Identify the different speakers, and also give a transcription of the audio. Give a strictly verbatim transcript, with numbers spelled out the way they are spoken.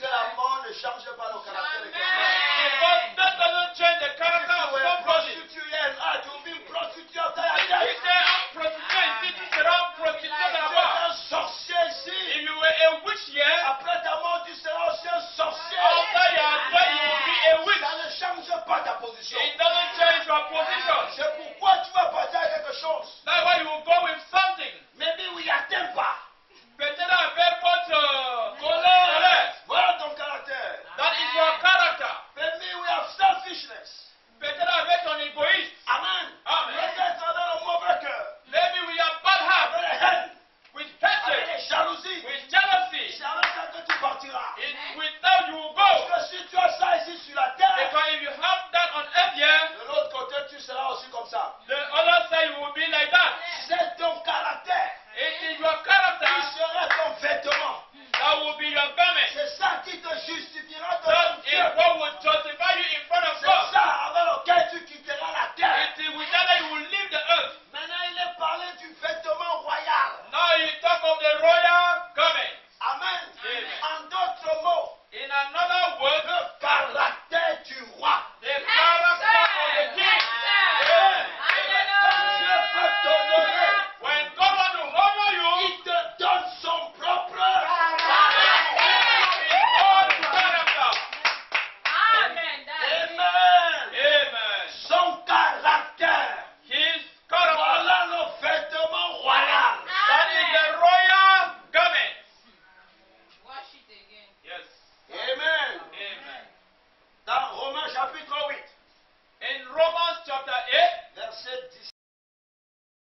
Speaker 1: la mort ne change pas le caractère de quelqu'un.
Speaker 2: Because that doesn't change the character
Speaker 1: Si
Speaker 2: of
Speaker 1: tu es
Speaker 2: somebody.
Speaker 1: prostituée, ah, tu vis une prostituée à ta
Speaker 2: If you
Speaker 1: tête.
Speaker 2: say I'm prostitute, ici tu seras prostitué
Speaker 1: Tu es
Speaker 2: là-bas.
Speaker 1: un sorcier
Speaker 2: If
Speaker 1: ici.
Speaker 2: you were a witch here,
Speaker 1: Après ta mort, tu seras aussi un sorcier.
Speaker 2: after you are dead, you will be a witch.
Speaker 1: Ça ne change pas ta position.
Speaker 2: It doesn't change your position.
Speaker 1: C'est pourquoi tu vas partir à quelque chose.
Speaker 2: That's why you will go with something.
Speaker 1: Maybe we atteint pas.
Speaker 2: Peut-être avec votre colère.
Speaker 1: Voilà ton caractère.
Speaker 2: That is your character.
Speaker 1: Maybe we have selfishness.
Speaker 2: Peut-être avec ton égoïsme.
Speaker 1: Amen.
Speaker 2: Amen.
Speaker 1: Peut-être dans le mauvais cœur.
Speaker 2: Maybe we have bad heart.
Speaker 1: Avec les haines.
Speaker 2: With
Speaker 1: Avec
Speaker 2: hatred.
Speaker 1: les jalousies.
Speaker 2: With jealousy.
Speaker 1: C'est avec ça que tu partiras.
Speaker 2: It's with that you will go.
Speaker 1: Parce que si tu as